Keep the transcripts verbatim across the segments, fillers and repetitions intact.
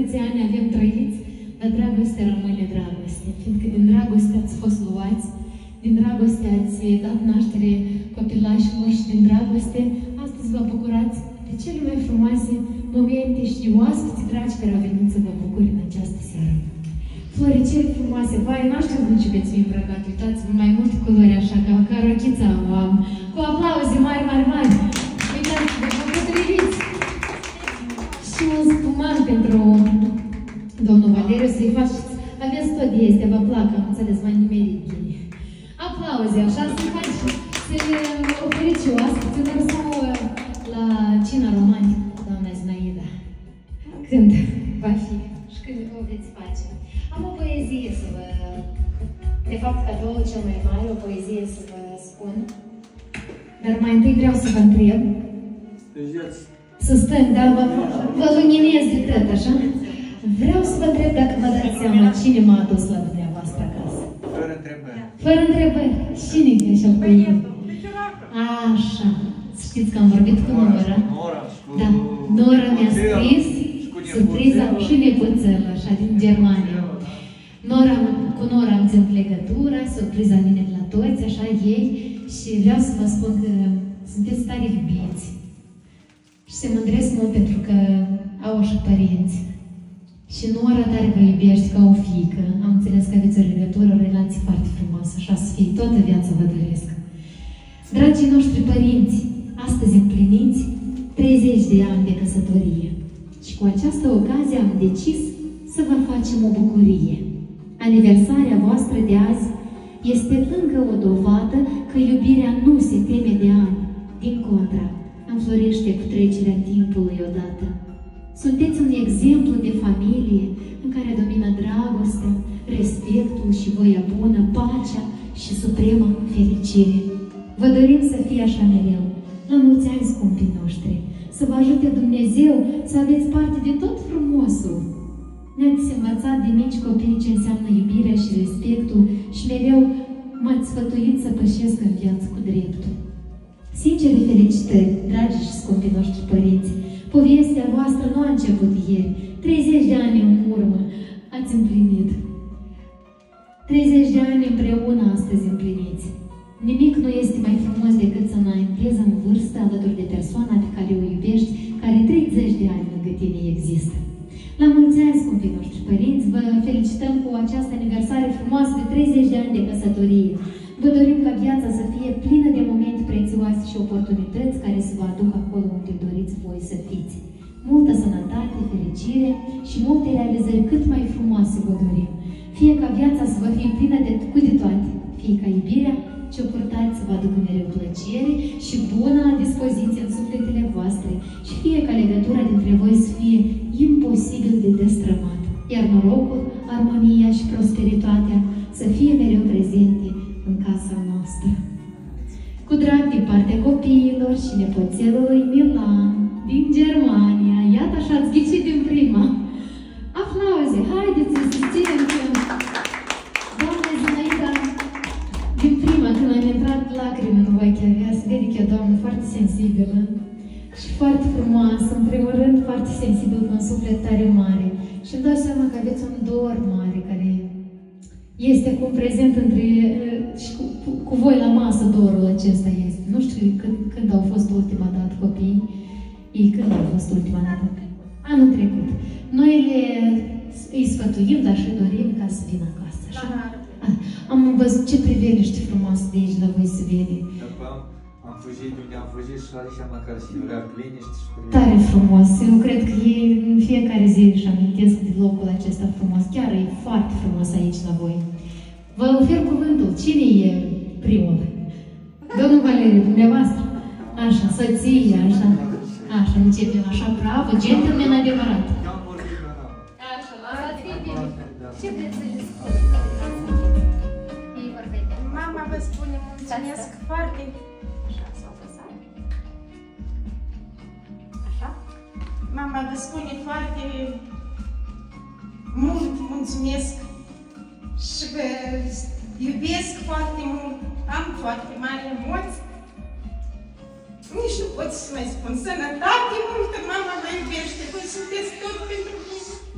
câți ani avem trăiți, dar dragostea rămâne dragoste. Fiindcă din dragoste ați fost luați, din dragoste ați dat naștere copilașilor și din dragoste astăzi vă bucurați de cele mai frumoase momente și oaspeți dragi care au venit să vă bucuri în această seară. Floricele frumoase, vai, n-aș știu ce veți fi îmbrăcat, uitați-vă, mai multe culori așa, ca, ca rochița am, cu aplauze mari, mari, mari. Uitați-vă, vă potriviți. Și un spumant pentru domnul Valeriu să-i faceți, aveți tot de este, vă plac, am înțeles, mai nimerit bine. Aplauze, așa, să-i faci, să-i oferiți și oaspeților sau la cina romantică, doamna Zinaida, când va fi și când o veți face. Am o poezie să vă... De fapt, cadoul cel mai mare, o poezie să vă spun. Dar mai întâi vreau să vă întreb. Să stăm, dar vă, vă luminez de tot, așa? Vreau să vă întreb dacă vă dați seama cine m-a adus la dumneavoastră acasă. Fără întrebări. Fără întrebări. Cine e așa cu el? Așa. Știți că am vorbit cu Nora. Da. Nora mi-a scris surpriza și nepoțel, așa, din Germania. Nora, cu Nora am ținut legătura, surpriza vine de la toți, așa, ei, și vreau să vă spun că sunteți tare iubiți. Și se mândresc mult pentru că au așa părinți. Și Nora tare vă iubește ca o fiică. Am înțeles că aveți o legătură, o relație foarte frumoasă, așa să fie, toată viața vă doresc. Dragii noștri părinți, astăzi împliniți treizeci de ani de căsătorie. Și cu această ocazie am decis să vă facem o bucurie. Aniversarea voastră de azi este încă o dovadă că iubirea nu se teme de ani. Din contra, înflorește cu trecerea timpului odată. Sunteți un exemplu de familie în care domină dragostea, respectul și voia bună, pacea și suprema fericire. Vă dorim să fie așa mereu. La mulți ani, scumpii noștri, să vă ajute Dumnezeu să aveți parte de tot frumosul. Ne-ați învățat de mici copii ce înseamnă iubirea și respectul și mereu m-ați sfătuit să pășesc în viață cu dreptul. Sincere felicitări, dragi și scumpii noștri părinți! Povestea voastră nu a început ieri. treizeci de ani în urmă ați împlinit. treizeci de ani împreună astăzi împliniți. Nimic nu este mai frumos decât să înaintezi în vârstă alături de persoana pe care o iubești, care treizeci de ani lângă tine există. La mulți ani, scumpii noștri părinți, vă felicităm cu această aniversare frumoasă de treizeci de ani de căsătorie. Vă dorim ca viața să fie plină de momente prețioase și oportunități care să vă aducă acolo unde doriți voi să fiți. Multă sănătate, fericire și multe realizări cât mai frumoase vă dorim. Fie ca viața să vă fie plină de cu de toate, fie ca iubirea ce o purtați să vă aducă mereu plăcere și bună dispoziție în sufletele voastre și fie ca legătura dintre voi să fie imposibil de destrămat, iar norocul, armonia și prosperitatea să fie mereu prezente în casa noastră. Cu drag din partea copiilor și nepoțelului Milan din Germania, iată așa ați ghicit din prima. Aplauze, haideți să susținem că doamna Zinaida din prima, când am intrat lacrimi în ochii avea, se vede că e o doamnă foarte sensibilă și foarte frumoasă, în primul rând foarte sensibil, cu un suflet tare mare. Și îmi dau seama că aveți un dor mare care este acum prezent între, și cu, cu, cu voi la masă, dorul acesta este. Nu știu când, când au fost ultima dată copiii, ei când au fost ultima dată? Anul trecut. Noi le, îi sfătuim, dar și dorim ca să vină acasă. Așa? A, am văzut ce priveliște frumoasă de aici la voi se vede. Am fugit unde am fugit și la aici măcar și vrea liniște și priveliște. Tare frumos. Eu cred că ei în fiecare zi își amintesc de locul acesta frumos. Chiar e foarte frumos aici la voi. Vă ofer cuvântul. Cine e primul? Domnul Valeriu, dumneavoastră? Așa, soția, așa. Așa, începem așa, bravo, gentleman adevărat. Așa, lăsați fie bine. Ce vreți să le spuneți? Mama vă spune mulțumesc foarte... Așa, s-au făsat. Așa? Mama vă spune foarte mult mulțumesc și vă iubesc foarte mult. Am foarte mari emoții. Nici nu pot să mai spun. Sănătate multă, mama vă iubește. Voi sunteți tot pentru mine.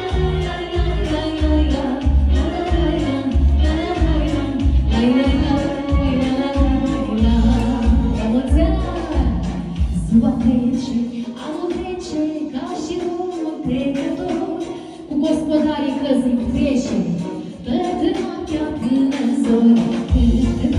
Ziua trece, anul trece, ca și unul trecător, cu gospodarii căzii trece, tot noaptea până zori, cât